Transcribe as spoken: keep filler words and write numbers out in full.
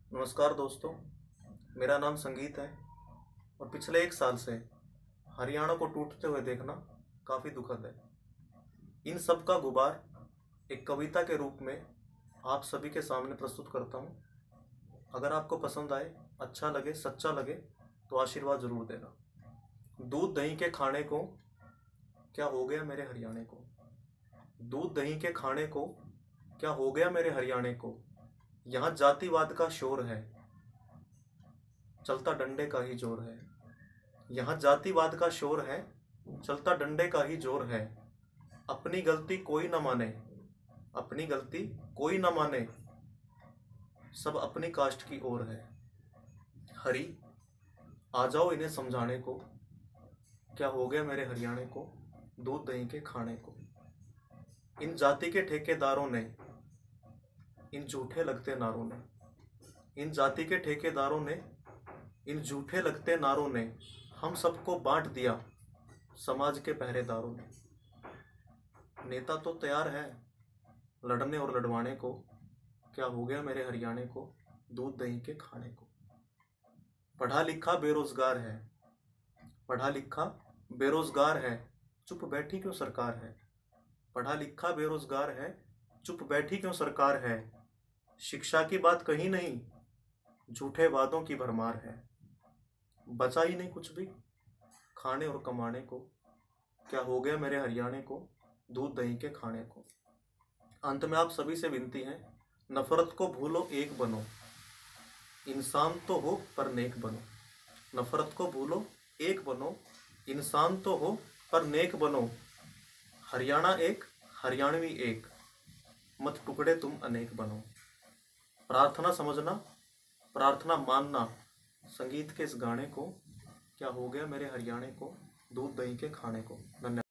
नमस्कार दोस्तों, मेरा नाम संगीत है और पिछले एक साल से हरियाणा को टूटते हुए देखना काफ़ी दुखद है। इन सब का गुबार एक कविता के रूप में आप सभी के सामने प्रस्तुत करता हूँ। अगर आपको पसंद आए, अच्छा लगे, सच्चा लगे तो आशीर्वाद ज़रूर देना। दूध दही के खाने को क्या हो गया मेरे हरियाणे को, दूध दही के खाने को क्या हो गया मेरे हरियाणे को। यहाँ जातिवाद का शोर है, चलता डंडे का ही जोर है। यहाँ जातिवाद का शोर है, चलता डंडे का ही जोर है। अपनी गलती कोई न माने, अपनी गलती कोई न माने, सब अपनी कास्ट की ओर है। हरी, आ जाओ इन्हें समझाने को, क्या हो गया मेरे हरियाणे को, दूध दही के खाने को। इन जाति के ठेकेदारों ने, इन झूठे लगते नारों ने, इन जाति के ठेकेदारों ने, इन झूठे लगते नारों ने हम सबको बांट दिया समाज के पहरेदारों ने। नेता तो तैयार है लड़ने और लड़वाने को, क्या हो गया मेरे हरियाणे को, दूध दही के खाने को। पढ़ा लिखा बेरोजगार है, पढ़ा लिखा बेरोजगार है, चुप बैठी क्यों सरकार है। पढ़ा लिखा बेरोजगार है, चुप बैठी क्यों सरकार है। शिक्षा की बात कहीं नहीं, झूठे वादों की भरमार है। बचा ही नहीं कुछ भी खाने और कमाने को, क्या हो गया मेरे हरियाणे को, दूध दही के खाने को। अंत में आप सभी से विनती है, नफरत को भूलो एक बनो, इंसान तो हो पर नेक बनो। नफरत को भूलो एक बनो, इंसान तो हो पर नेक बनो। हरियाणा एक, हरियाणवी एक, मत टुकड़े तुम अनेक बनो। प्रार्थना समझना, प्रार्थना मानना संगीत के इस गाने को, क्या हो गया मेरे हरियाणे को, दूध दही के खाने को। धन्यवाद।